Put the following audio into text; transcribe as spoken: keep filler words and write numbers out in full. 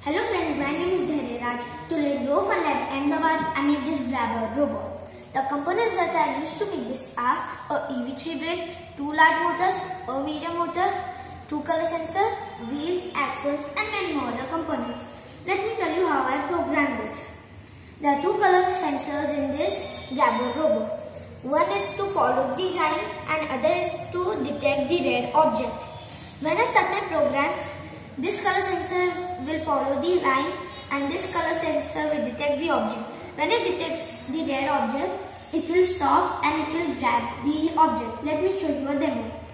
Hello friends, my name is Dhairyaraj. Today at Robofun Lab Ahmedabad, I made this grabber robot. The components that I used to make this are a E V three brake, two large motors, a medium motor, two color sensor, wheels, axles and many more other components. Let me tell you how I programmed this. There are two color sensors in this grabber robot. One is to follow the line and other is to detect the red object. When I start my program, this color sensor will follow the line and this color sensor will detect the object. When it detects the red object, it will stop and it will grab the object. Let me show you a demo.